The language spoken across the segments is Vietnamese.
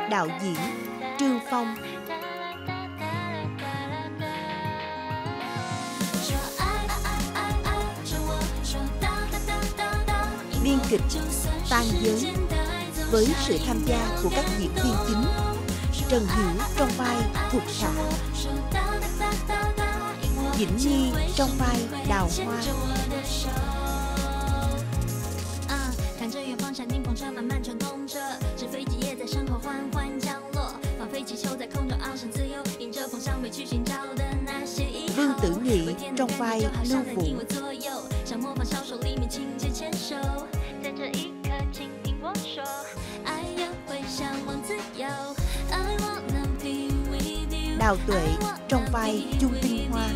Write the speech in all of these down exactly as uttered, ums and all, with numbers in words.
đạo diễn Trương Phong, biên kịch Tan Giới, với sự tham gia của các diễn viên chính Trần Hiểu trong vai Thục Thả, Vĩnh Nhi trong vai Đào Hoa. Vương Tử Nghị trong vai Lưu Phụ. Đào Tuệ trong vai Chung Tinh Hoa.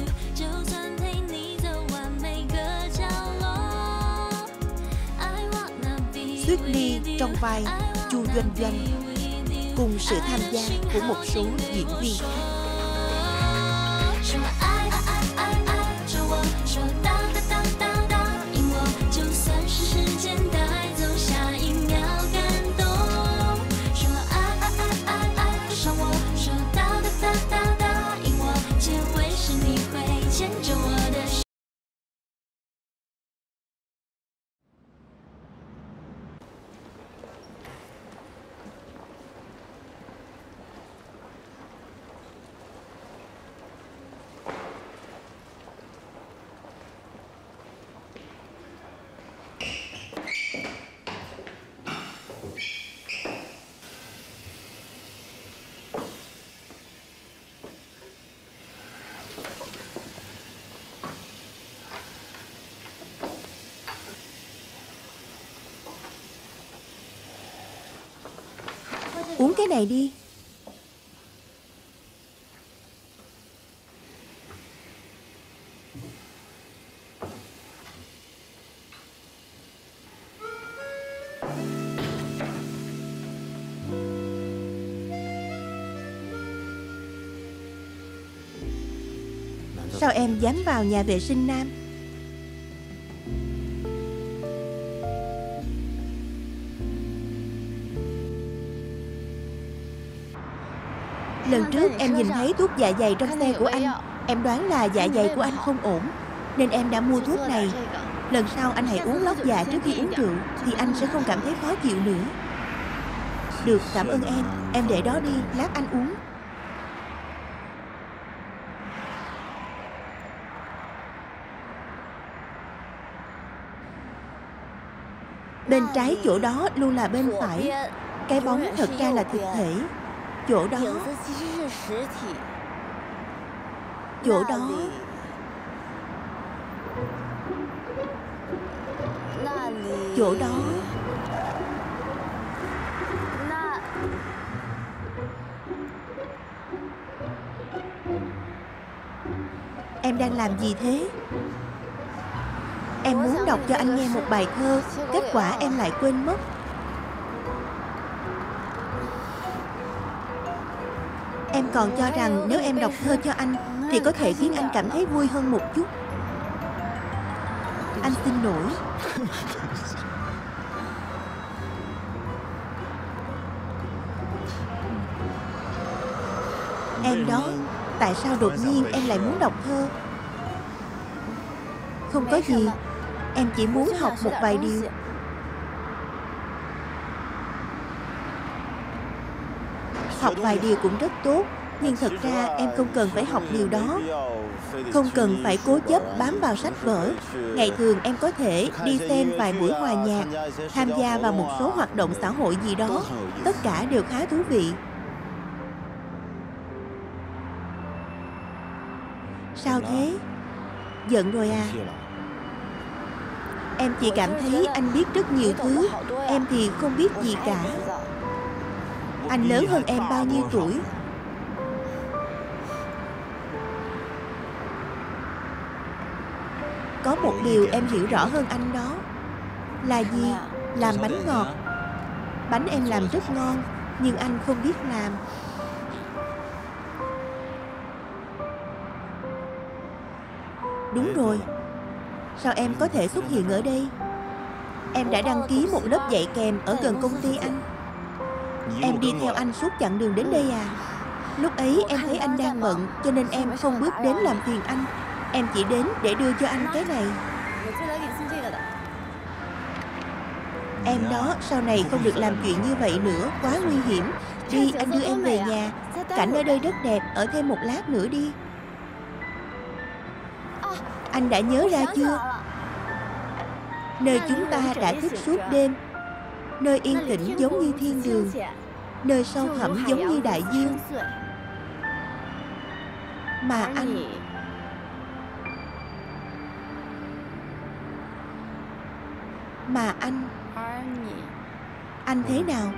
Tuyết Ly trong vai Chu Doanh Doanh, cùng sự tham gia của một số diễn viên khác. Uống cái này đi. Sao em dám vào nhà vệ sinh nam? Lần trước em nhìn thấy thuốc dạ dày trong xe của anh. Em đoán là dạ dày của anh không ổn, nên em đã mua thuốc này. Lần sau anh hãy uống lót dạ trước khi uống rượu, thì anh sẽ không cảm thấy khó chịu nữa. Được, cảm ơn em. Em để đó đi, lát anh uống. Bên trái chỗ đó luôn là bên phải. Cái bóng thật ra là thực thể. Chỗ đó, chỗ đó, chỗ đó. Em đang làm gì thế? Em muốn đọc cho anh nghe một bài thơ, kết quả em lại quên mất. Em còn cho rằng nếu em đọc thơ cho anh thì có thể khiến anh cảm thấy vui hơn một chút. Anh xin lỗi. Em đó, tại sao đột nhiên em lại muốn đọc thơ? Không có gì, em chỉ muốn học một vài điều. Học vài điều cũng rất tốt, nhưng thật ra em không cần phải học điều đó. Không cần phải cố chấp bám vào sách vở. Ngày thường em có thể đi xem vài buổi hòa nhạc, tham gia vào một số hoạt động xã hội gì đó. Tất cả đều khá thú vị. Sao thế? Giận rồi à? Em chỉ cảm thấy anh biết rất nhiều thứ, em thì không biết gì cả. Anh lớn hơn em bao nhiêu tuổi? Có một điều em hiểu rõ hơn anh đó. Là gì? Làm bánh ngọt. Bánh em làm rất ngon, nhưng anh không biết làm. Đúng rồi. Sao em có thể xuất hiện ở đây? Em đã đăng ký một lớp dạy kèm ở gần công ty anh. Em đi theo anh suốt chặng đường đến đây à? Lúc ấy em thấy anh đang bận, cho nên em không bước đến làm phiền anh. Em chỉ đến để đưa cho anh cái này. Em đó, sau này không được làm chuyện như vậy nữa, quá nguy hiểm. Đi, anh đưa em về nhà. Cảnh ở đây rất đẹp, ở thêm một lát nữa đi. Anh đã nhớ ra chưa? Nơi chúng ta đã thức suốt đêm, nơi yên tĩnh giống như thiên đường, nơi sâu thẳm giống như đại dương. Mà anh... Mà anh... Anh thế nào?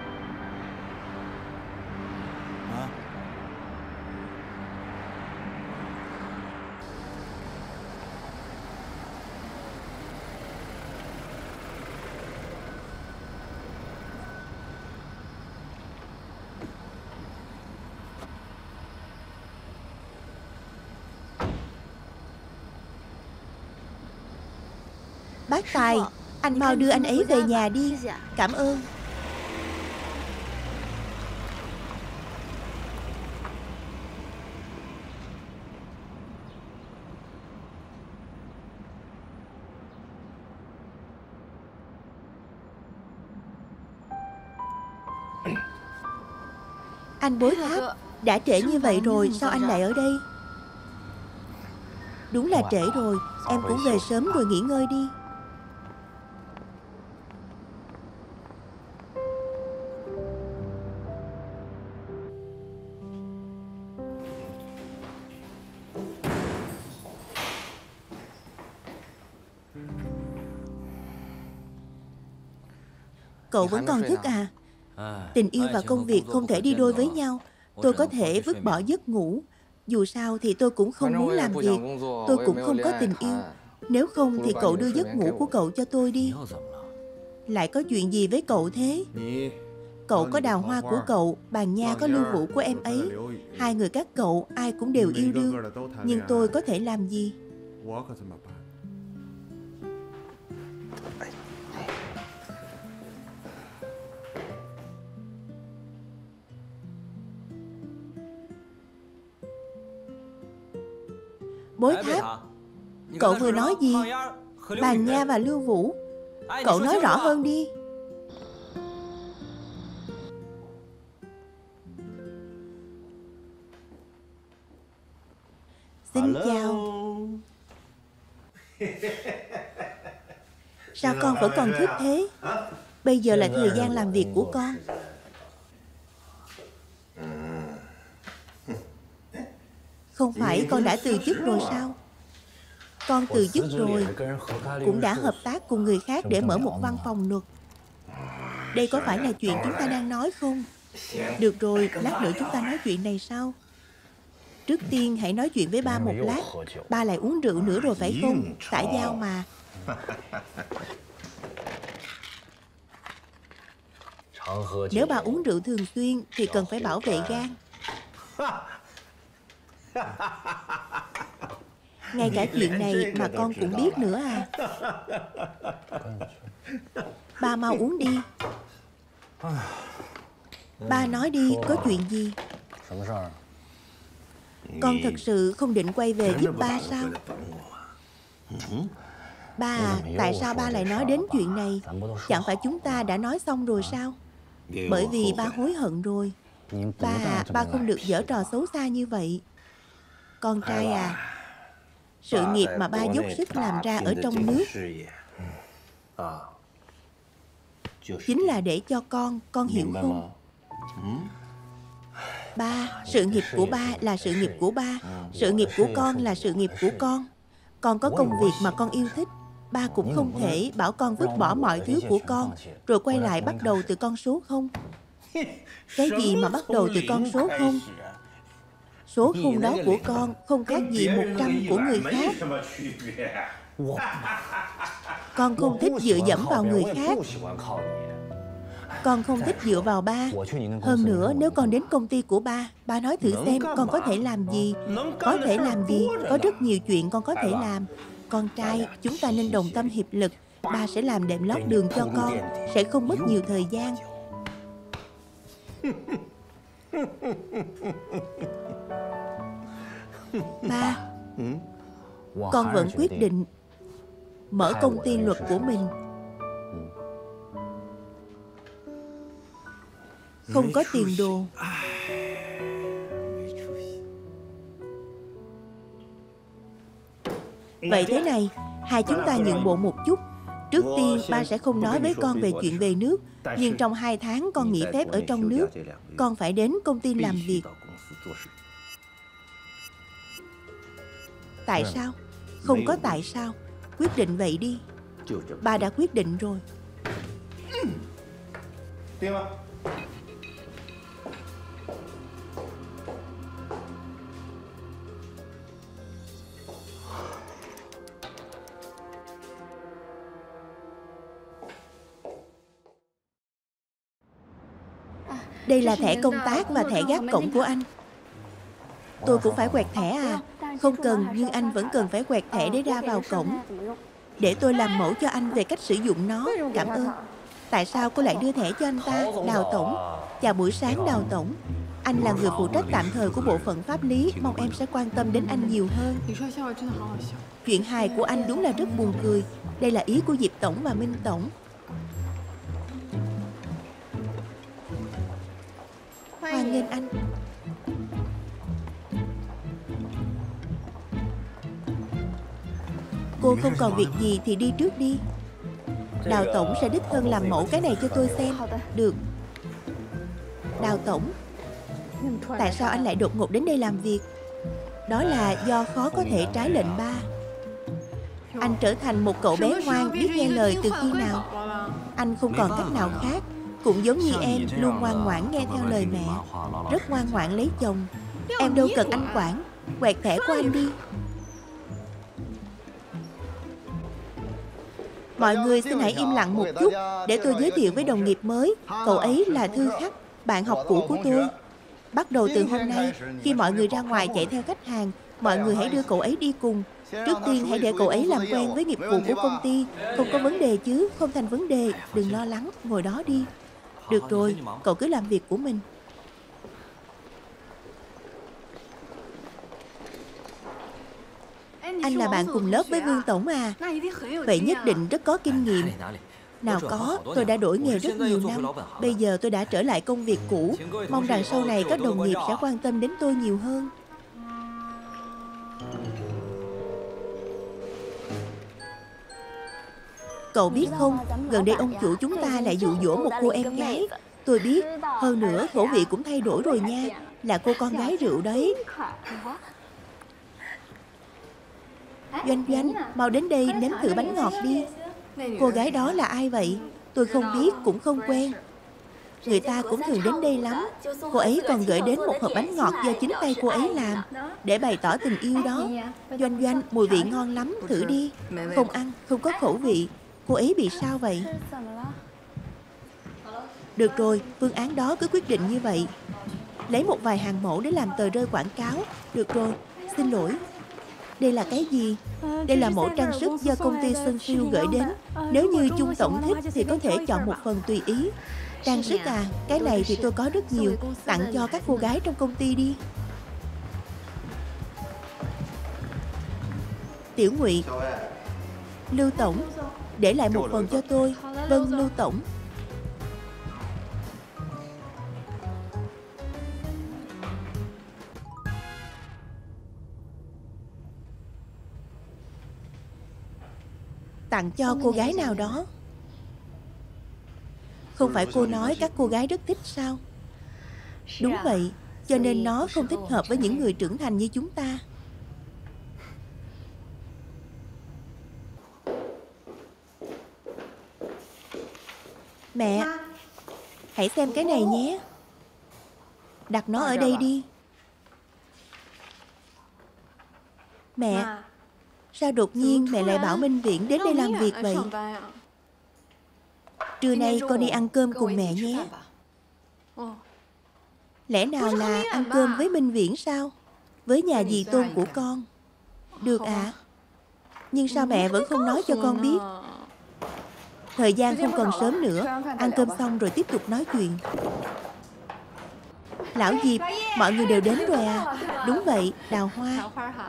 Bác Tài, anh mau đưa anh ấy về nhà đi. Cảm ơn. Anh Bối Tháp, đã trễ như vậy rồi, sao anh lại ở đây? Đúng là trễ rồi, em cũng về sớm rồi, nghỉ ngơi đi. Cậu vẫn còn thức à? Tình yêu và công việc không thể đi đôi với nhau. Tôi có thể vứt bỏ giấc ngủ. Dù sao thì tôi cũng không muốn làm việc. Tôi cũng không có tình yêu. Nếu không thì cậu đưa giấc ngủ của cậu cho tôi đi. Lại có chuyện gì với cậu thế? Cậu có Đào Hoa của cậu, Bàn Nha có Lưu Vũ của em ấy. Hai người các cậu ai cũng đều yêu đương. Nhưng tôi có thể làm gì? Bối Tháp, cậu vừa nói gì? Bàn Nha và Lưu Vũ. Cậu nói rõ hơn đi. Xin chào. Sao con vẫn còn thức thế? Bây giờ là thời gian làm việc của con. Không phải con đã từ chức rồi sao? Con từ chức rồi, cũng đã hợp tác cùng người khác để mở một văn phòng luật. Đây có phải là chuyện chúng ta đang nói không? Được rồi, lát nữa chúng ta nói chuyện này sau. Trước tiên hãy nói chuyện với ba một lát. Ba lại uống rượu nữa rồi phải không? Xã giao mà. Nếu ba uống rượu thường xuyên thì cần phải bảo vệ gan. Ngay cả chuyện này mà con cũng biết nữa à? Ba mau uống đi. Ba nói đi, có chuyện gì? Con thật sự không định quay về giúp ba sao? Ba à, tại sao ba lại nói đến chuyện này? Chẳng phải chúng ta đã nói xong rồi sao? Bởi vì ba hối hận rồi. Ba à, ba không được giở trò xấu xa như vậy. Con trai à, sự nghiệp mà ba dốc sức làm ra ở trong nước chính là để cho con, con hiểu không? Ba, sự nghiệp của ba là sự nghiệp của ba. Sự nghiệp của con là sự nghiệp của con. Con có công việc mà con yêu thích. Ba cũng không thể bảo con vứt bỏ mọi thứ của con rồi quay lại bắt đầu từ con số không. Cái gì mà bắt đầu từ con số không? Số không đó của con không khác gì một trăm của người khác. Con không thích dựa dẫm vào người khác. Con không thích dựa vào ba. Hơn nữa, nếu con đến công ty của ba, ba nói thử xem con có thể làm gì. Có thể làm gì? Có rất nhiều chuyện con có thể làm. Con trai, chúng ta nên đồng tâm hiệp lực. Ba sẽ làm đệm lót đường cho con, sẽ không mất nhiều thời gian. Ba, con vẫn quyết định mở công ty luật của mình. Không có tiền đồ. Vậy thế này, hai chúng ta nhượng bộ một chút. Trước tiên ba sẽ không nói với con về chuyện về nước, nhưng trong hai tháng con nghỉ phép ở trong nước, con phải đến công ty làm việc. Tại sao? Không có tại sao. Quyết định vậy đi. Ba đã quyết định rồi. Đây là thẻ công tác và thẻ gác cổng của anh. Tôi cũng phải quẹt thẻ à? Không cần, nhưng anh vẫn cần phải quẹt thẻ để ra vào cổng. Để tôi làm mẫu cho anh về cách sử dụng nó. Cảm ơn. Tại sao cô lại đưa thẻ cho anh ta? Đào tổng. Chào buổi sáng Đào tổng. Anh là người phụ trách tạm thời của bộ phận pháp lý. Mong em sẽ quan tâm đến anh nhiều hơn. Chuyện hài của anh đúng là rất buồn cười. Đây là ý của Diệp tổng và Minh tổng. Hoan nghênh anh. Cô không còn việc gì thì đi trước đi. Đào tổng sẽ đích thân làm mẫu cái này cho tôi xem. Được. Đào tổng, tại sao anh lại đột ngột đến đây làm việc? Đó là do khó có thể trái lệnh ba. Anh trở thành một cậu bé ngoan biết nghe lời từ khi nào? Anh không còn cách nào khác. Cũng giống như em, luôn ngoan ngoãn nghe theo lời mẹ. Rất ngoan ngoãn lấy chồng. Em đâu cần anh quản. Quẹt thẻ của anh đi. Mọi người xin hãy im lặng một chút để tôi giới thiệu với đồng nghiệp mới. Cậu ấy là Thư Khắc, bạn học cũ của tôi. Bắt đầu từ hôm nay, khi mọi người ra ngoài chạy theo khách hàng, mọi người hãy đưa cậu ấy đi cùng. Trước tiên hãy để cậu ấy làm quen với nghiệp vụ của công ty. Không có vấn đề chứ, không thành vấn đề. Đừng lo lắng, ngồi đó đi. Được rồi, cậu cứ làm việc của mình. Anh là bạn cùng lớp với Vương tổng à? Vậy nhất định rất có kinh nghiệm. Nào có, tôi đã đổi nghề rất nhiều năm. Bây giờ tôi đã trở lại công việc cũ. Mong rằng sau này các đồng nghiệp sẽ quan tâm đến tôi nhiều hơn. Cậu biết không, gần đây ông chủ chúng ta lại dụ dỗ một cô em gái. Tôi biết, hơn nữa khẩu vị cũng thay đổi rồi nha. Là cô con gái rượu đấy. Doanh Doanh, mau đến đây nếm thử bánh ngọt đi. Cô gái đó là ai vậy? Tôi không biết, cũng không quen. Người ta cũng thường đến đây lắm. Cô ấy còn gửi đến một hộp bánh ngọt do chính tay cô ấy làm, để bày tỏ tình yêu đó. Doanh Doanh, mùi vị ngon lắm, thử đi. Không ăn, không có khẩu vị. Cô ấy bị sao vậy? Được rồi, phương án đó cứ quyết định như vậy. Lấy một vài hàng mẫu để làm tờ rơi quảng cáo. Được rồi, xin lỗi. Đây là cái gì? Đây là mẫu trang sức do công ty Sunfield gửi đến. Nếu như Chung tổng thích thì có thể chọn một phần tùy ý. Trang sức à? Cái này thì tôi có rất nhiều. Tặng cho các cô gái trong công ty đi. Tiểu Ngụy. Lưu tổng, để lại một phần cho tôi. Vâng, Lưu tổng. Tặng cho cô gái nào đó. Không phải cô nói các cô gái rất thích sao? Đúng vậy, cho nên nó không thích hợp với những người trưởng thành như chúng ta. Mẹ, hãy xem cái này nhé. Đặt nó ở đây đi. Mẹ, sao đột nhiên mẹ lại bảo Minh Viễn đến đây làm việc vậy? Trưa nay con đi ăn cơm cùng mẹ nhé. Lẽ nào là ăn cơm với Minh Viễn sao? Với nhà dì Tôn của con. Được ạ. À? Nhưng sao mẹ vẫn không nói cho con biết? Thời gian không còn sớm nữa. Ăn cơm xong rồi tiếp tục nói chuyện. Lão Diệp, mọi người đều đến rồi à? Đúng vậy, Đào Hoa.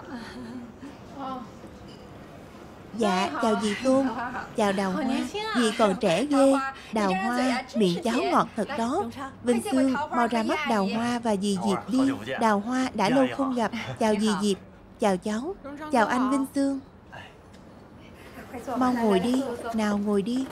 Dạ, chào dì Tôn. Chào Đào Hoa. Dì còn trẻ ghê. Đào Hoa, miệng cháu ngọt thật đó. Vinh Sương, mau ra mắt Đào Hoa và dì Diệp đi. Đào Hoa, đã lâu không gặp. Chào dì Diệp. Chào cháu. Chào anh Vinh Sương. Mau ngồi đi. Nào ngồi đi.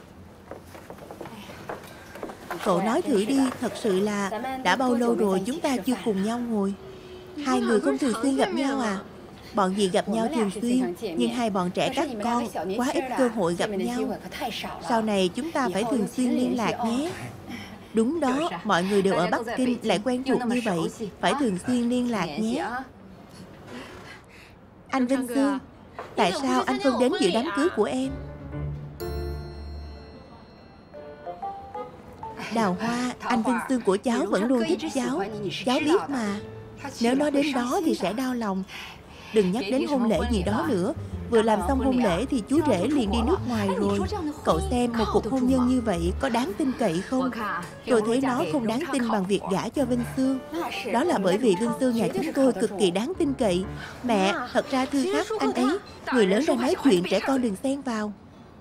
Cậu nói thử đi, thật sự là đã bao lâu rồi chúng ta chưa cùng nhau ngồi. Hai người không thường xuyên gặp nhau à? Bọn dì gặp nhau thường xuyên, nhưng hai bọn trẻ các con quá ít cơ hội gặp nhau. Sau này chúng ta phải thường xuyên liên lạc nhé. Đúng đó, mọi người đều ở Bắc Kinh lại quen thuộc như vậy, phải thường xuyên liên lạc nhé. Anh Vinh Sương, tại sao anh không đến dự đám cưới của em? Đào Hoa, anh Vinh Sương của cháu vẫn luôn thích cháu. Cháu biết mà. Nếu nói đến đó thì sẽ đau lòng. Đừng nhắc đến hôn lễ gì đó nữa. Vừa làm xong hôn lễ thì chú rể liền đi nước ngoài rồi. Cậu xem một cuộc hôn nhân như vậy có đáng tin cậy không? Tôi thấy nó không đáng tin bằng việc gả cho Vinh Sương. Đó là bởi vì Vinh Sương nhà chúng tôi cực kỳ đáng tin cậy. Mẹ, thật ra thưa khắc anh ấy. Người lớn ra nói chuyện, trẻ con đừng xen vào.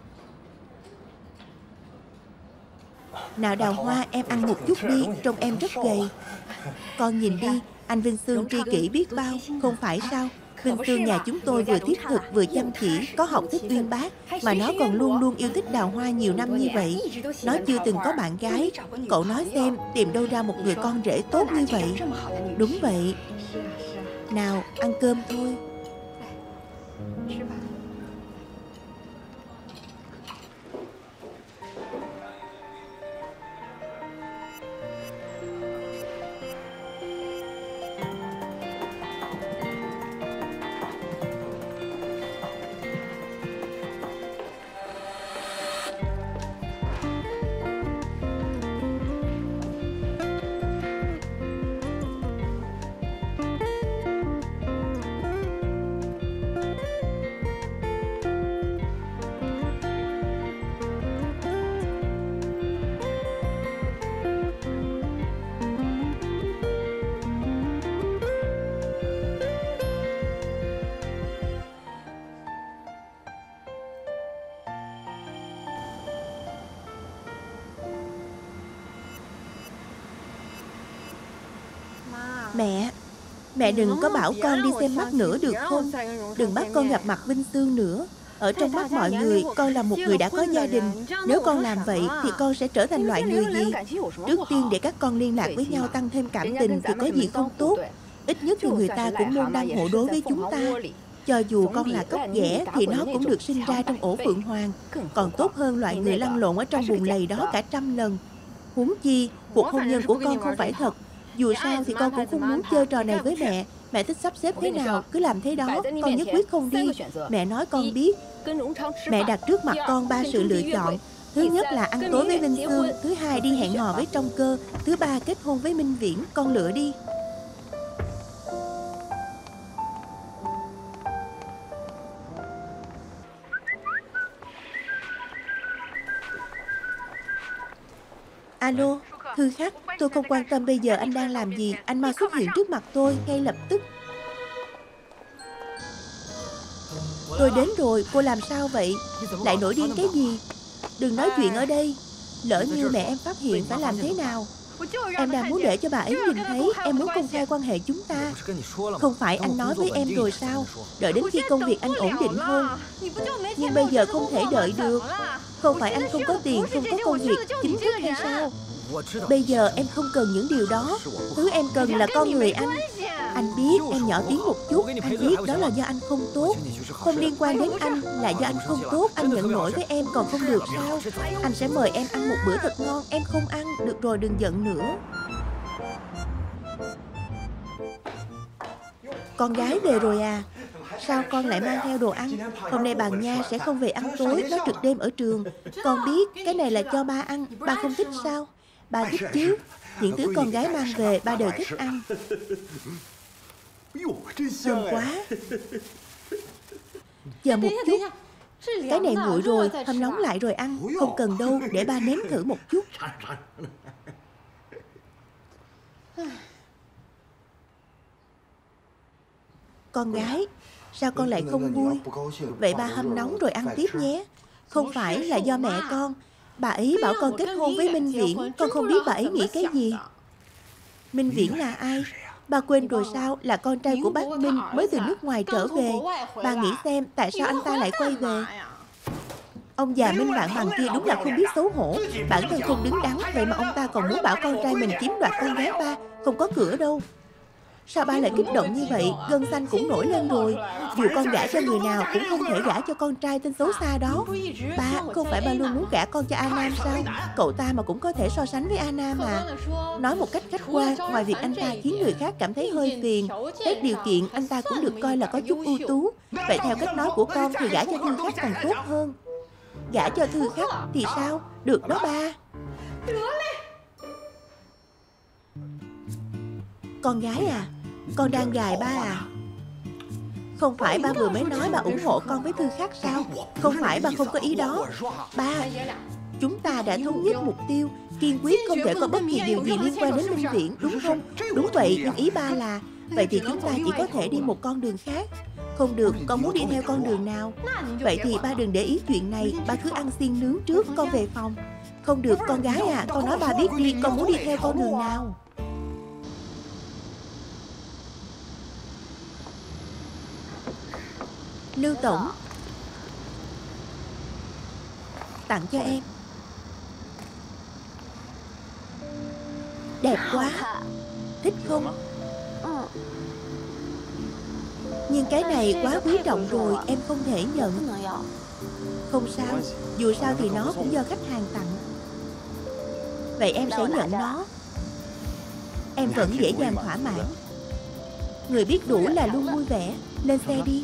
Nào Đào Hoa, em ăn một chút đi. Trông em rất gầy. Con nhìn đi, anh Vinh Sương tri kỷ biết bao. Không phải sao? Vinh Sương nhà chúng tôi vừa thiết thực vừa chăm chỉ, có học thức uyên bác, mà nó còn luôn luôn yêu thích Đào Hoa nhiều năm như vậy. Nó chưa từng có bạn gái. Cậu nói xem, tìm đâu ra một người con rể tốt như vậy? Đúng vậy. Nào, ăn cơm thôi. Mẹ, mẹ đừng có bảo con đi xem mắt nữa được không? Đừng bắt con gặp mặt Vinh Sương nữa. Ở trong mắt mọi người, con là một người đã có gia đình. Nếu con làm vậy thì con sẽ trở thành loại người gì? Trước tiên để các con liên lạc với nhau tăng thêm cảm tình thì có gì không tốt. Ít nhất thì người ta cũng môn đăng hộ đối với chúng ta. Cho dù con là cóc ghẻ thì nó cũng được sinh ra trong ổ phượng hoàng. Còn tốt hơn loại người lăn lộn ở trong bùn lầy đó cả trăm lần. Huống chi, cuộc hôn nhân của con không phải thật. Dù sao thì con cũng không muốn chơi trò này với mẹ. Mẹ thích sắp xếp thế nào cứ làm thế đó. Con nhất quyết không đi. Mẹ nói con biết. Mẹ đặt trước mặt con ba sự lựa chọn. Thứ nhất là ăn tối với Vinh Sương. Thứ hai đi hẹn hò với Trong Cơ. Thứ ba kết hôn với Minh Viễn. Con lựa đi. Alo, Thư Khắc, tôi không quan tâm bây giờ anh đang làm gì. Anh mau xuất hiện trước mặt tôi ngay lập tức. Tôi đến rồi, cô làm sao vậy? Lại nổi điên cái gì? Đừng nói chuyện ở đây. Lỡ như mẹ em phát hiện phải làm thế nào? Em đang muốn để cho bà ấy nhìn thấy. Em muốn công khai quan hệ chúng ta. Không phải anh nói với em rồi sao? Đợi đến khi công việc anh ổn định hơn. Nhưng bây giờ không thể đợi được. Không phải anh không có tiền, không có công việc chính thức hay sao? Bây giờ em không cần những điều đó. Thứ em cần là con người anh. Anh biết em nhỏ tiếng một chút. Anh biết đó là do anh không tốt. Không liên quan đến anh, là do anh không tốt. Anh nhận lỗi với em còn không được sao? Anh sẽ mời em ăn một bữa thật ngon. Em không ăn. Được rồi, đừng giận nữa. Con gái về rồi à? Sao con lại mang theo đồ ăn? Hôm nay bà Nha sẽ không về ăn tối. Nó trực đêm ở trường. Con biết cái này là cho ba ăn. Ba không thích sao? Ba thích chứ. Những thứ con gái mang về ba đều thích ăn. Thơm quá. Chờ một chút. Cái này nguội rồi, hâm nóng lại rồi ăn. Không cần đâu, để ba nếm thử một chút. Con gái, sao con lại không vui? Vậy ba hâm nóng rồi ăn tiếp nhé. Không phải là do mẹ con. Bà ấy bảo con kết hôn với Minh Viễn. Con không biết bà ấy nghĩ cái gì. Minh Viễn là ai? Bà quên rồi sao? Là con trai của bác Minh mới từ nước ngoài trở về. Bà nghĩ xem tại sao anh ta lại quay về. Ông già Minh Vạn Bằng kia đúng là không biết xấu hổ. Bản thân không đứng đắn, vậy mà ông ta còn muốn bảo con trai mình chiếm đoạt con gái ba. Không có cửa đâu. Sao ba lại kích động như vậy? Gân xanh cũng nổi lên rồi. Dù con gả cho người nào cũng không thể gả cho con trai tên xấu xa đó. Ba, không phải ba luôn muốn gả con cho A Nam sao? Cậu ta mà cũng có thể so sánh với A Nam mà. Nói một cách khách quan, ngoài việc anh ta khiến người khác cảm thấy hơi phiền, các điều kiện anh ta cũng được coi là có chút ưu tú. Vậy theo cách nói của con thì gả cho Thư Khắc còn tốt hơn. Gả cho Thư Khắc thì sao? Được đó ba. Con gái à, con đang gài ba à? Không phải ba vừa mới nói ba ủng hộ con với Thư Khắc sao? Không phải ba không có ý đó. Ba, chúng ta đã thống nhất mục tiêu, kiên quyết không thể có bất kỳ điều gì liên quan đến Minh Viễn, đúng không? Đúng vậy, nhưng ý ba là vậy thì chúng ta chỉ có thể đi một con đường khác. Không được, con muốn đi theo con đường nào? Vậy thì ba đừng để ý chuyện này, ba cứ ăn xiên nướng trước, con về phòng. Không được, con gái à, con nói ba biết đi, con muốn đi theo con đường nào? Lưu tổng, tặng cho em. Đẹp quá. Thích không? Nhưng cái này quá quý trọng rồi, em không thể nhận. Không sao, dù sao thì nó cũng do khách hàng tặng. Vậy em sẽ nhận nó. Em vẫn dễ dàng thỏa mãn. Người biết đủ là luôn vui vẻ. Lên xe đi.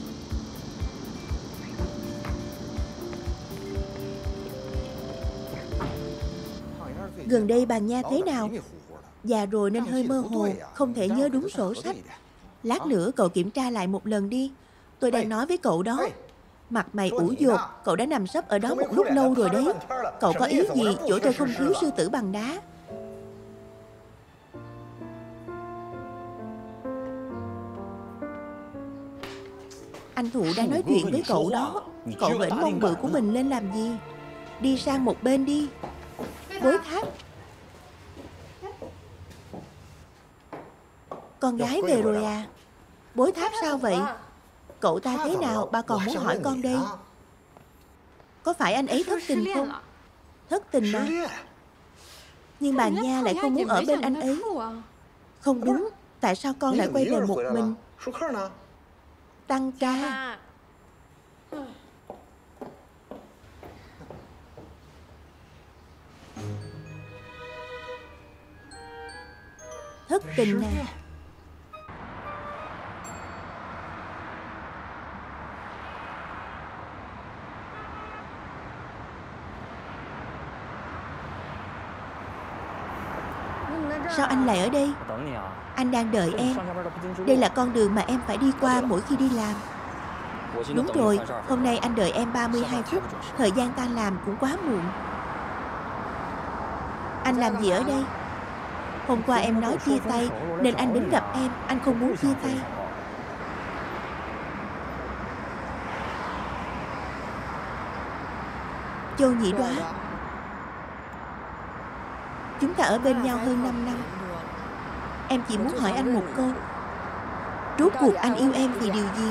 Gần đây bà Nha thế nào? Già rồi nên hơi mơ hồ, không thể nhớ đúng sổ sách. Lát nữa cậu kiểm tra lại một lần đi. Tôi đang nói với cậu đó. Mặt mày ủ dột, cậu đã nằm sấp ở đó một lúc lâu rồi đấy. Cậu có ý gì? Chỗ tôi không thiếu sư tử bằng đá. Anh Thụ đang nói chuyện với cậu đó. Cậu vểnh mông bự của mình lên làm gì? Đi sang một bên đi. Bối Tháp. Con gái về rồi à? Bối Tháp sao vậy? Cậu ta thế nào ba còn muốn hỏi con đây. Có phải anh ấy thất tình không? Thất tình mà. Nhưng bà Nha lại không muốn ở bên anh ấy. Không đúng. Tại sao con lại quay về một mình? Tăng ca. Thất tình à? Sao anh lại ở đây? Anh đang đợi em. Đây là con đường mà em phải đi qua mỗi khi đi làm. Đúng rồi, hôm nay anh đợi em ba mươi hai phút. Thời gian tan làm cũng quá muộn. Anh làm gì ở đây? Hôm qua em nói chia tay nên anh đến gặp em. Anh không muốn chia tay. Châu Nhị Đoá, chúng ta ở bên nhau hơn năm năm. Em chỉ muốn hỏi anh một câu. Rốt cuộc anh yêu em vì điều gì?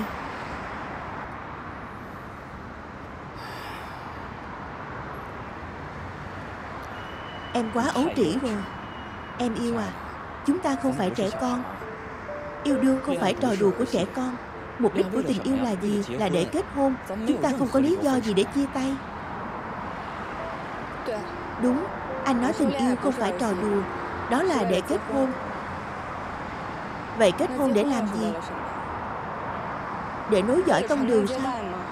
Em quá ấu trĩ rồi. Em yêu à? Chúng ta không phải trẻ con. Yêu đương không phải trò đùa của trẻ con. Mục đích của tình yêu là gì? Là để kết hôn. Chúng ta không có lý do gì để chia tay. Đúng, anh nói tình yêu không phải trò đùa. Đó là để kết hôn. Vậy kết hôn để làm gì? Để nối dõi tông đường sao?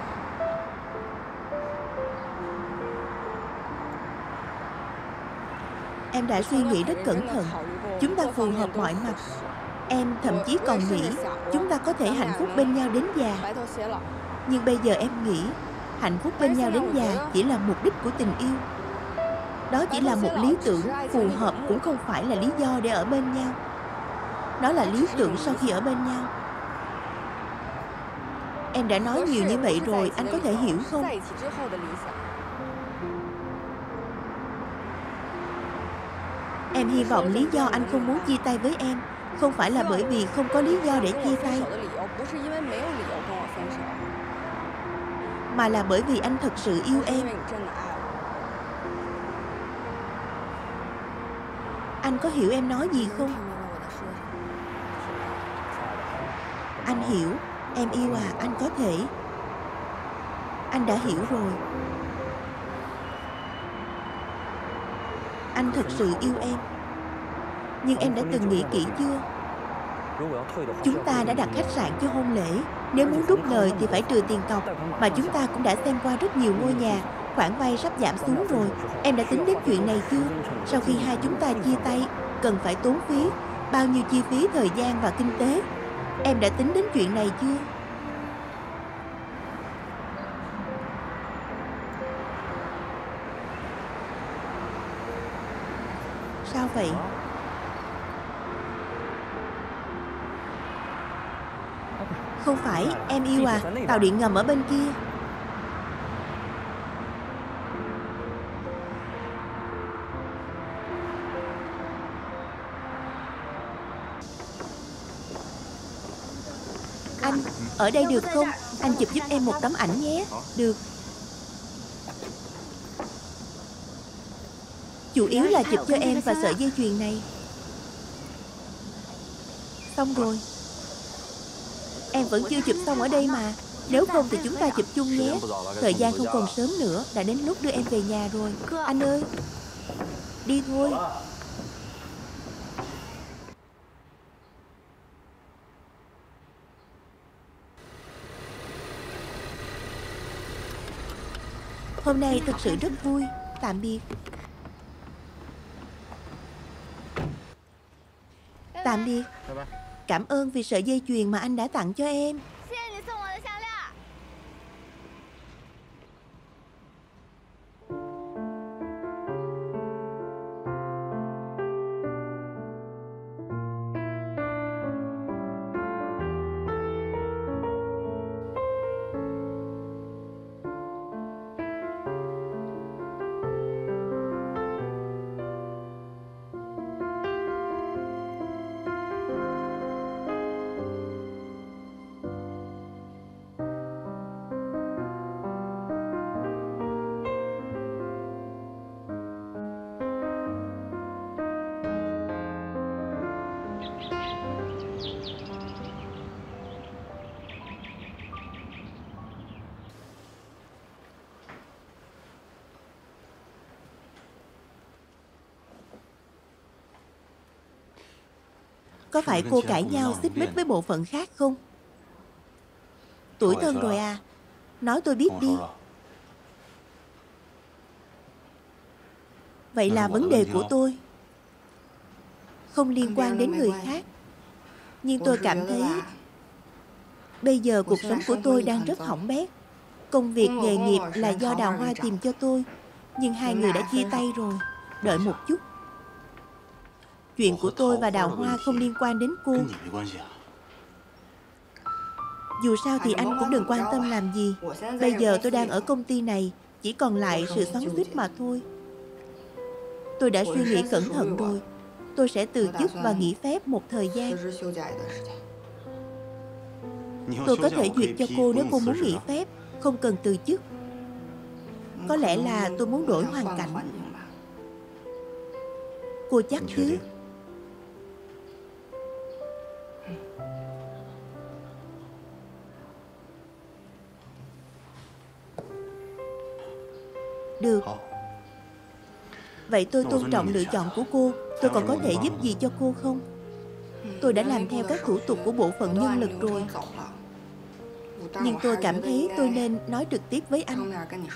Em đã suy nghĩ rất cẩn thận. Chúng ta phù hợp mọi mặt. Em thậm chí còn nghĩ chúng ta có thể hạnh phúc bên nhau đến già. Nhưng bây giờ em nghĩ hạnh phúc bên nhau đến già chỉ là mục đích của tình yêu. Đó chỉ là một lý tưởng phù hợp, cũng không phải là lý do để ở bên nhau. Nó là lý tưởng sau khi ở bên nhau. Em đã nói nhiều như vậy rồi, anh có thể hiểu không? Em hy vọng lý do anh không muốn chia tay với em không phải là bởi vì không có lý do để chia tay, mà là bởi vì anh thật sự yêu em. Anh có hiểu em nói gì không? Anh hiểu. Em yêu à, anh có thể. Anh đã hiểu rồi. Anh thật sự yêu em. Nhưng em đã từng nghĩ kỹ chưa? Chúng ta đã đặt khách sạn cho hôn lễ. Nếu muốn rút lời thì phải trừ tiền cọc. Mà chúng ta cũng đã xem qua rất nhiều ngôi nhà. Khoản vay sắp giảm xuống rồi. Em đã tính đến chuyện này chưa? Sau khi hai chúng ta chia tay, cần phải tốn phí bao nhiêu chi phí thời gian và kinh tế. Em đã tính đến chuyện này chưa? Sao vậy? Không phải, em yêu à, tàu điện ngầm ở bên kia. Anh, ở đây được không? Anh chụp giúp em một tấm ảnh nhé. Được. Chủ yếu là chụp cho em và sợi dây chuyền này. Xong rồi. Em vẫn chưa chụp xong ở đây mà. Nếu không thì chúng ta chụp chung nhé. Thời gian không còn sớm nữa. Đã đến lúc đưa em về nhà rồi. Anh ơi, đi thôi. Hôm nay thật sự rất vui. Tạm biệt. Tạm biệt. Cảm ơn vì sợi dây chuyền mà anh đã tặng cho em. Có phải cô cãi nhau xích mích với bộ phận khác không? Tuổi thân rồi à? Nói tôi biết đi. Vậy là vấn đề của tôi, không liên quan đến người khác. Nhưng tôi cảm thấy bây giờ cuộc sống của tôi đang rất hỏng bét. Công việc nghề nghiệp là do Đào Hoa tìm cho tôi. Nhưng hai người đã chia tay rồi. Đợi một chút. Chuyện của tôi và Đào Hoa không liên quan đến cô. Dù sao thì anh cũng đừng quan tâm làm gì. Bây giờ tôi đang ở công ty này, chỉ còn lại sự xoắn xuýt mà thôi. Tôi đã suy nghĩ cẩn thận rồi. Tôi sẽ từ chức và nghỉ phép một thời gian. Tôi có thể duyệt cho cô nếu cô muốn nghỉ phép, không cần từ chức. Có lẽ là tôi muốn đổi hoàn cảnh. Cô chắc chứ? Được. Vậy tôi tôn trọng lựa chọn của cô. Tôi còn có thể giúp gì cho cô không? Tôi đã làm theo các thủ tục của bộ phận nhân lực rồi. Nhưng tôi cảm thấy tôi nên nói trực tiếp với anh.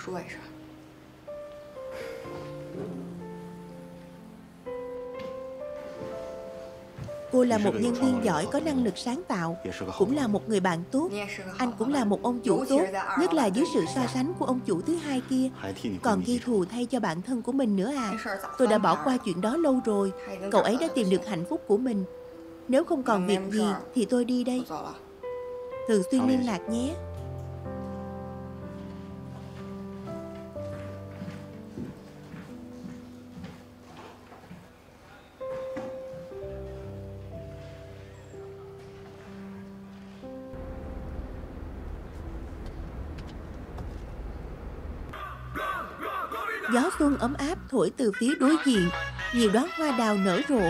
Cô là một nhân viên giỏi, có năng lực sáng tạo, cũng là một người bạn tốt. Anh cũng là một ông chủ tốt, nhất là dưới sự so sánh của ông chủ thứ hai kia. Còn ghi thù thay cho bạn thân của mình nữa à? Tôi đã bỏ qua chuyện đó lâu rồi. Cậu ấy đã tìm được hạnh phúc của mình. Nếu không còn việc gì thì tôi đi đây. Thường xuyên liên lạc nhé. Gió xuân ấm áp thổi từ phía đối diện, nhiều đóa hoa đào nở rộ.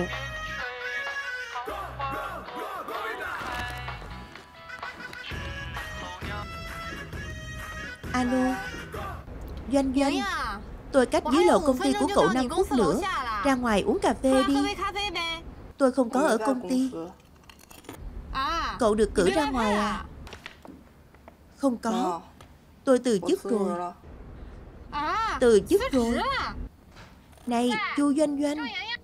Alo, Doanh Doanh, tôi cách dưới lầu công ty của cậu năm phút nữa, ra ngoài uống cà phê đi. Tôi không có ở công ty. Cậu được cử ra ngoài à? Không có, tôi từ chức rồi. Từ chức rồi. Này, chu Doanh Doanh,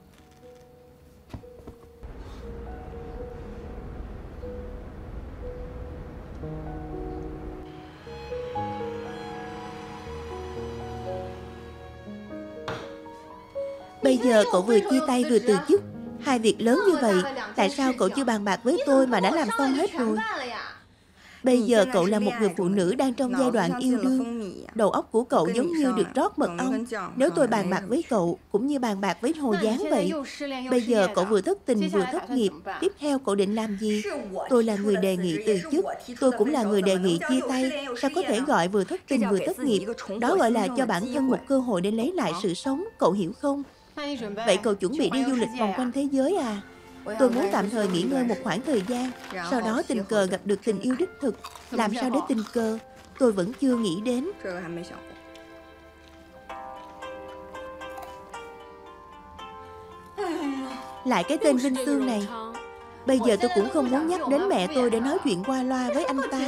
bây giờ cậu vừa chia tay vừa từ chức, hai việc lớn như vậy, tại sao cậu chưa bàn bạc với tôi mà đã làm xong hết rồi? Bây giờ cậu là một người phụ nữ đang trong giai đoạn yêu đương. Đầu óc của cậu giống như được rót mật ong. Nếu tôi bàn bạc với cậu cũng như bàn bạc với Hồ Giáng vậy. Bây giờ cậu vừa thất tình vừa thất nghiệp, tiếp theo cậu định làm gì? Tôi là người đề nghị từ chức, tôi cũng là người đề nghị chia tay. Sao có thể gọi vừa thất tình vừa thất nghiệp? Đó gọi là cho bản thân một cơ hội để lấy lại sự sống, cậu hiểu không? Vậy cậu chuẩn bị đi du lịch vòng quanh thế giới à? Tôi muốn tạm thời nghỉ ngơi một khoảng thời gian, sau đó tình cờ gặp được tình yêu đích thực. Làm sao để tình cờ? Tôi vẫn chưa nghĩ đến. Lại cái tên Vinh Sương này. Bây giờ tôi cũng không muốn nhắc đến mẹ tôi để nói chuyện qua loa với anh ta.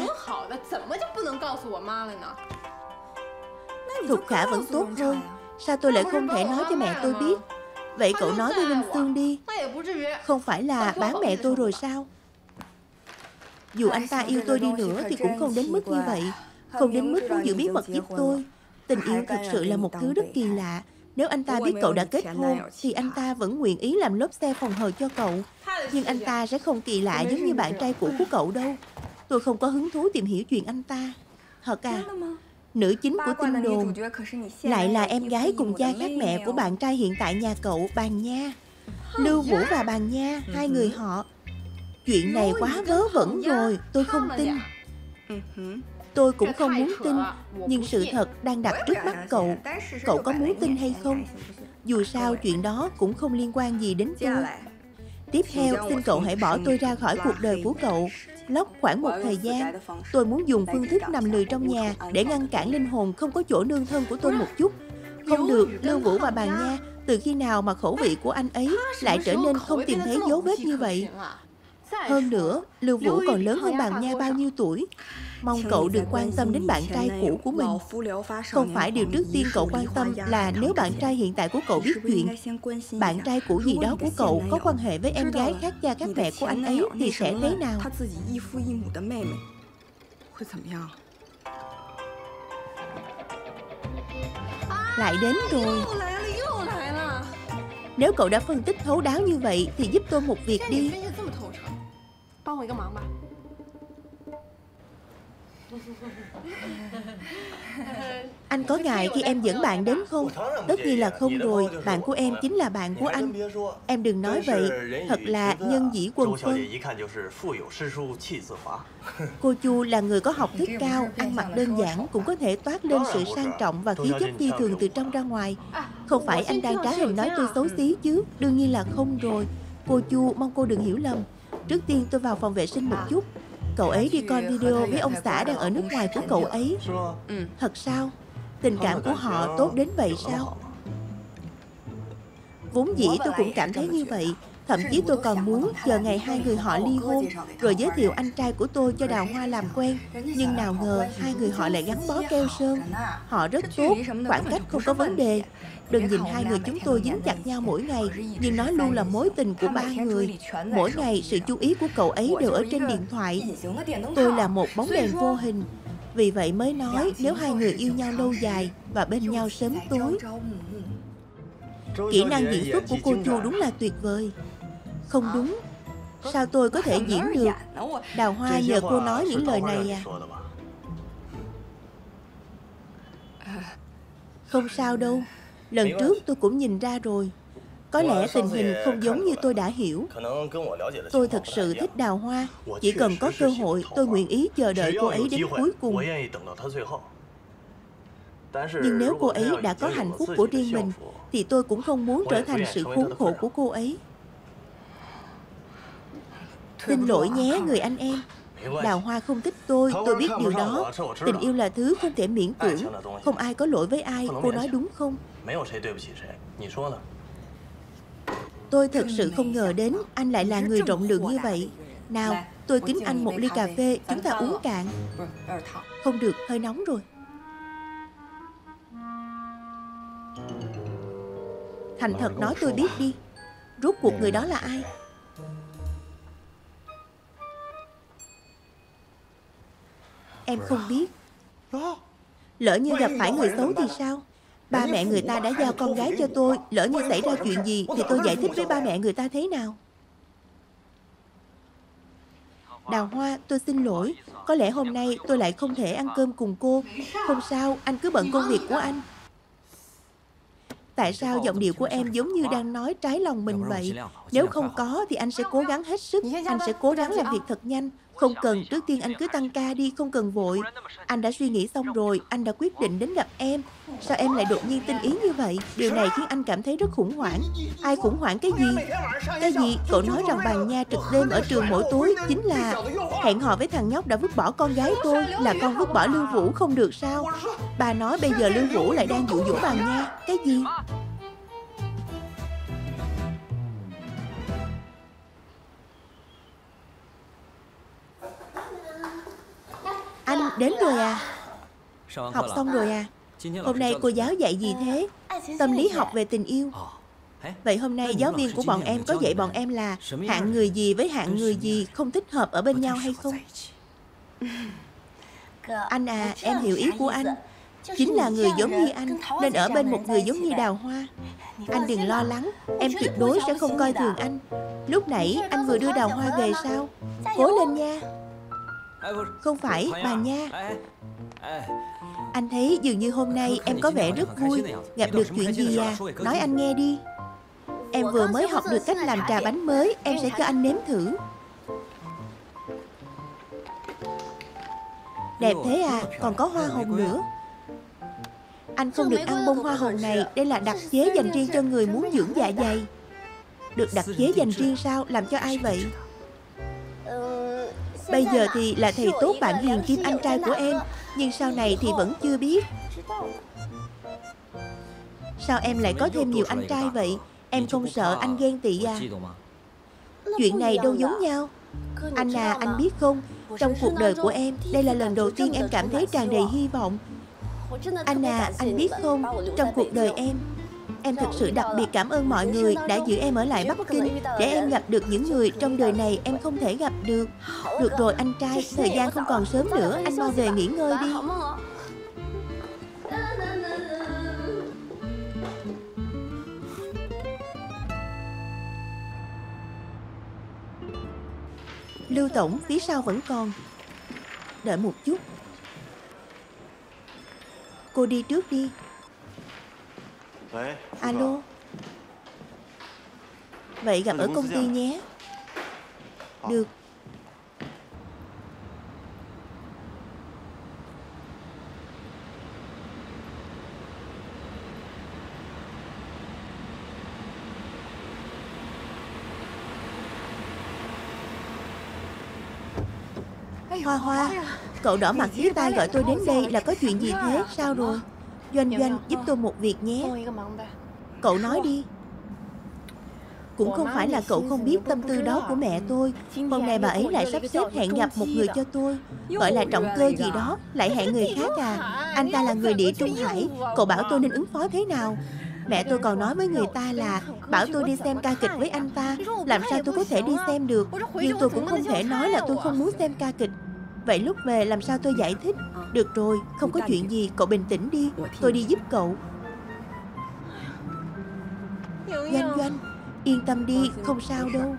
Thục Khả vẫn tốt hơn. Sao tôi lại không thể nói cho mẹ tôi biết? Vậy cậu nói với Vinh Sương đi. Không phải là bán mẹ tôi rồi sao? Dù anh ta yêu tôi đi nữa thì cũng không đến mức như vậy. Không đến mức muốn giữ bí mật giúp tôi. Tình yêu thực sự là một thứ rất kỳ lạ. Nếu anh ta biết cậu đã kết hôn thì anh ta vẫn nguyện ý làm lốp xe phòng hờ cho cậu. Nhưng anh ta sẽ không kỳ lạ giống như bạn trai cũ của cậu đâu. Tôi không có hứng thú tìm hiểu chuyện anh ta. Thật à? Nữ chính của tin đồn lại là em gái cùng cha khác mẹ của bạn trai hiện tại nhà cậu, Bàn Nha. Lưu Vũ và Bàn Nha, hai người họ. Chuyện này quá vớ vẩn rồi, tôi không tin. Tôi cũng không muốn tin, nhưng sự thật đang đặt trước mắt cậu. Cậu có muốn tin hay không? Dù sao chuyện đó cũng không liên quan gì đến tôi. Tiếp theo, xin cậu hãy bỏ tôi ra khỏi cuộc đời của cậu. Lóc khoảng một thời gian. Tôi muốn dùng phương thức nằm lười trong nhà để ngăn cản linh hồn không có chỗ nương thân của tôi một chút. Không được, Lưu Vũ và Bàn Nha, từ khi nào mà khẩu vị của anh ấy lại trở nên không tìm thấy dấu vết như vậy? Hơn nữa, Lưu Vũ còn lớn hơn Bàn Nha bao nhiêu tuổi? Mong cậu đừng quan tâm đến bạn trai cũ của mình. Không phải điều trước tiên cậu quan tâm là nếu bạn trai hiện tại của cậu biết chuyện, bạn trai cũ gì đó của cậu có quan hệ với em gái khác cha khác mẹ của anh ấy thì sẽ thế nào? Lại đến rồi. Nếu cậu đã phân tích thấu đáo như vậy thì giúp tôi một việc đi. Anh có ngại khi em dẫn bạn đến không? Tất nhiên là không rồi. Bạn của em chính là bạn của anh. Em đừng nói vậy. Thật là nhân dĩ quần phân. Cô Chu là người có học thức cao, ăn mặc đơn giản cũng có thể toát lên sự sang trọng và khí chất phi thường từ trong ra ngoài. Không phải anh đang trá hình nói tôi xấu xí chứ? Đương nhiên là không rồi. Cô Chu, mong cô đừng hiểu lầm. Trước tiên tôi vào phòng vệ sinh một chút. Cậu ấy đi coi video với ông xã đang ở nước ngoài của cậu ấy. Thật sao? Tình cảm của họ tốt đến vậy sao? Vốn dĩ tôi cũng cảm thấy như vậy. Thậm chí tôi còn muốn chờ ngày hai người họ ly hôn rồi giới thiệu anh trai của tôi cho Đào Hoa làm quen. Nhưng nào ngờ hai người họ lại gắn bó keo sơn. Họ rất tốt, khoảng cách không có vấn đề. Đừng nhìn hai người chúng tôi dính chặt nhau mỗi ngày, nhưng nó luôn là mối tình của ba người. Mỗi ngày sự chú ý của cậu ấy đều ở trên điện thoại. Tôi là một bóng đèn vô hình. Vì vậy mới nói nếu hai người yêu nhau lâu dài và bên nhau sớm tối. Kỹ năng diễn xuất của cô Chu đúng là tuyệt vời. Không đúng. Sao tôi có thể diễn được? Đào Hoa nhờ cô nói những lời này à? Không sao đâu. Lần trước tôi cũng nhìn ra rồi. Có lẽ tình hình không giống như tôi đã hiểu. Tôi thật sự thích Đào Hoa. Chỉ cần có cơ hội tôi nguyện ý chờ đợi cô ấy đến cuối cùng. Nhưng nếu cô ấy đã có hạnh phúc của riêng mình thì tôi cũng không muốn trở thành sự khốn khổ của cô ấy. Xin lỗi nhé người anh em. Đào Hoa không thích tôi, tôi biết điều đó. Tình yêu là thứ không thể miễn cưỡng. Không ai có lỗi với ai, cô nói đúng không? Tôi thật sự không ngờ đến anh lại là người rộng lượng như vậy. Nào, tôi kính anh một ly cà phê, chúng ta uống cạn. Không được, hơi nóng rồi. Thành thật nói tôi biết đi, rốt cuộc người đó là ai? Em không biết. Lỡ như gặp phải người xấu thì sao? Ba mẹ người ta đã giao con gái cho tôi. Lỡ như xảy ra chuyện gì thì tôi giải thích với ba mẹ người ta thế nào? Đào Hoa, tôi xin lỗi. Có lẽ hôm nay tôi lại không thể ăn cơm cùng cô. Không sao, anh cứ bận công việc của anh. Tại sao giọng điệu của em giống như đang nói trái lòng mình vậy? Nếu không có thì anh sẽ cố gắng hết sức. Anh sẽ cố gắng làm việc thật nhanh. Không cần, trước tiên anh cứ tăng ca đi, không cần vội. Anh đã suy nghĩ xong rồi, anh đã quyết định đến gặp em. Sao em lại đột nhiên tinh ý như vậy? Điều này khiến anh cảm thấy rất khủng hoảng. Ai khủng hoảng cái gì? Cái gì? Cậu nói rằng bàn nha trực đêm ở trường mỗi tối chính là hẹn hò với thằng nhóc đã vứt bỏ con gái tôi. Là con vứt bỏ Lương Vũ không được sao? Bà nói bây giờ Lương Vũ lại đang dụ dỗ bàn nha. Cái gì? Anh đến rồi à? Học xong rồi à? Hôm nay cô giáo dạy gì thế? Tâm lý học về tình yêu. Vậy hôm nay giáo viên của bọn em có dạy bọn em là hạng người gì với hạng người gì không thích hợp ở bên nhau hay không? Anh à, em hiểu ý của anh. Chính là người giống như anh nên ở bên một người giống như Đào Hoa. Anh đừng lo lắng, em tuyệt đối sẽ không coi thường anh. Lúc nãy anh vừa đưa Đào Hoa về sao? Cố lên nha. Không phải, bà nha. Anh thấy dường như hôm nay em có vẻ rất vui. Gặp được chuyện gì à? Nói anh nghe đi. Em vừa mới học được cách làm trà bánh mới. Em sẽ cho anh nếm thử. Đẹp thế à, còn có hoa hồng nữa. Anh không được ăn bông hoa hồng này. Đây là đặc chế dành riêng cho người muốn dưỡng dạ dày. Được đặc chế dành riêng sao? Làm cho ai vậy? Bây giờ thì là thầy tốt bạn Hiền Kim anh trai của em. Nhưng sau này thì vẫn chưa biết. Sao em lại có thêm nhiều anh trai vậy? Em không sợ anh ghen tị à? Chuyện này đâu giống nhau. Anh à, anh biết không? Trong cuộc đời của em, đây là lần đầu tiên em cảm thấy tràn đầy hy vọng. Anh à, anh biết không? Trong cuộc đời em, em thực sự đặc biệt cảm ơn mọi người đã giữ em ở lại Bắc Kinh để em gặp được những người trong đời này em không thể gặp được. Được rồi anh trai, thời gian không còn sớm nữa, anh mau về nghỉ ngơi đi. Lưu tổng phía sau vẫn còn. Đợi một chút. Cô đi trước đi. Alo. Vậy gặp ở công ty nhé. Được. Hoa Hoa, cậu đỏ mặt tía tai gọi tôi đến đây là có chuyện gì thế? Sao rồi? Doanh Doanh giúp tôi một việc nhé. Cậu nói đi. Cũng không phải là cậu không biết tâm tư đó của mẹ tôi. Hôm nay bà ấy lại sắp xếp hẹn gặp một người cho tôi. Gọi là trọng cơ gì đó. Lại hẹn người khác à? Anh ta là người địa Trung Hải. Cậu bảo tôi nên ứng phó thế nào? Mẹ tôi còn nói với người ta là bảo tôi đi xem ca kịch với anh ta. Làm sao tôi có thể đi xem được? Nhưng tôi cũng không thể nói là tôi không muốn xem ca kịch. Vậy lúc về làm sao tôi giải thích? Được rồi, không có chuyện gì, cậu bình tĩnh đi. Tôi đi giúp cậu. Doanh Doanh, yên tâm đi, không sao đâu.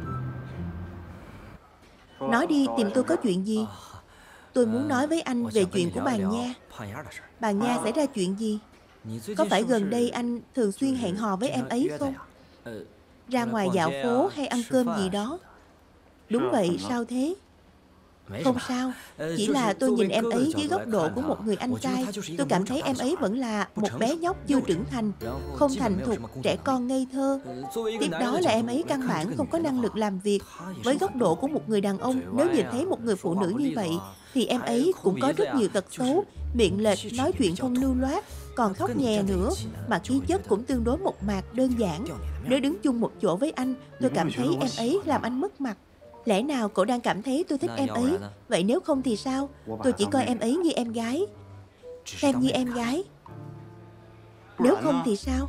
Nói đi, tìm tôi có chuyện gì? Tôi muốn nói với anh về chuyện của bàn nha. Bàn nha xảy ra chuyện gì? Có phải gần đây anh thường xuyên hẹn hò với em ấy không? Ra ngoài dạo phố hay ăn cơm gì đó? Đúng vậy, sao thế? Không sao, chỉ là tôi nhìn em ấy dưới góc độ của một người anh trai. Tôi cảm thấy em ấy vẫn là một bé nhóc chưa trưởng thành, không thành thục, trẻ con ngây thơ. Tiếp đó là em ấy căn bản không có năng lực làm việc. Với góc độ của một người đàn ông, nếu nhìn thấy một người phụ nữ như vậy, thì em ấy cũng có rất nhiều tật xấu, miệng lệch, nói chuyện không lưu loát, còn khóc nhè nữa, mà khí chất cũng tương đối mộc mạc, đơn giản. Nếu đứng chung một chỗ với anh, tôi cảm thấy em ấy làm anh mất mặt. Lẽ nào cậu đang cảm thấy tôi thích em ấy? Vậy nếu không thì sao? Tôi chỉ coi em ấy như em gái. Xem như em gái. Nếu không thì sao?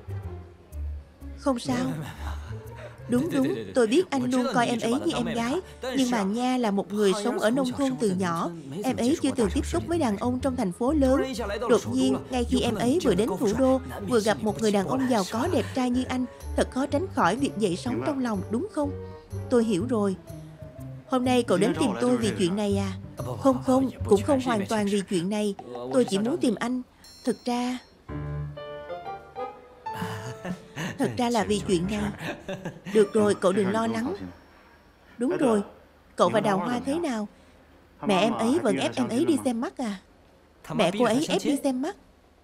Không sao. Đúng đúng, tôi biết anh luôn coi em ấy như em gái. Nhưng mà Nha là một người sống ở nông thôn từ nhỏ. Em ấy chưa từng tiếp xúc với đàn ông trong thành phố lớn. Đột nhiên, ngay khi em ấy vừa đến thủ đô, vừa gặp một người đàn ông giàu có đẹp trai như anh, thật khó tránh khỏi việc dậy sóng trong lòng, đúng không? Tôi hiểu rồi. Hôm nay cậu đến tìm tôi vì chuyện này à? Không không, cũng không hoàn toàn vì chuyện này. Tôi chỉ muốn tìm anh. Thực ra... Thật ra là vì chuyện này. Được rồi, cậu đừng lo lắng. Đúng rồi, cậu và Đào Hoa thế nào? Mẹ em ấy vẫn ép em ấy đi xem mắt à? Mẹ cô ấy ép đi xem mắt.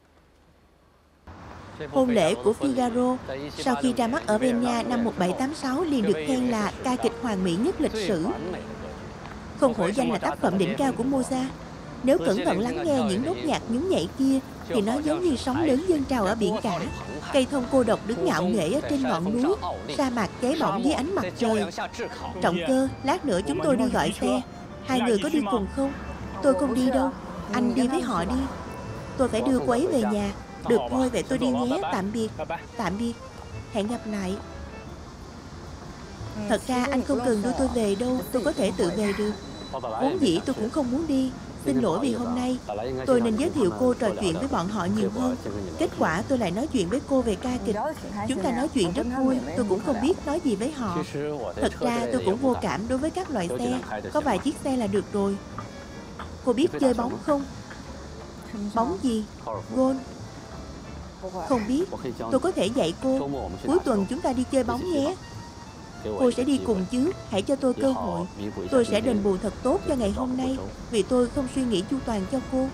Hôn lễ của Figaro sau khi ra mắt ở Vienna năm một bảy tám sáu liền được khen là ca kịch hoàn mỹ nhất lịch sử. Không hổ danh là tác phẩm đỉnh cao của Mozart. Nếu cẩn thận lắng nghe những nốt nhạc nhún nhảy kia thì nó giống như sóng lớn dâng trào ở biển cả. Cây thông cô độc đứng ngạo nghễ ở trên ngọn núi, sa mạc cháy bỏng dưới ánh mặt trời. Trọng Cơ, lát nữa chúng tôi đi gọi xe. Hai người có đi cùng không? Tôi không đi đâu. Anh đi với họ đi. Tôi phải đưa cô ấy về nhà. Được thôi, vậy tôi đi nhé. Tạm biệt. Tạm biệt. Hẹn gặp lại. Thật ra anh không cần đưa tôi về đâu. Tôi có thể tự về được. Vốn dĩ tôi cũng không muốn đi. Xin lỗi vì hôm nay tôi nên giới thiệu cô trò chuyện với bọn họ nhiều hơn. Kết quả tôi lại nói chuyện với cô về ca kịch. Chúng ta nói chuyện rất vui. Tôi cũng không biết nói gì với họ. Thật ra tôi cũng vô cảm đối với các loại xe. Có vài chiếc xe là được rồi. Cô biết chơi bóng không? Bóng gì? Golf? Không biết. Tôi có thể dạy cô. Cuối tuần chúng ta đi chơi bóng nhé. Cô sẽ đi cùng chứ? Hãy cho tôi cơ hội. Tôi sẽ đền bù thật tốt cho ngày hôm nay, vì tôi không suy nghĩ chu toàn cho cô.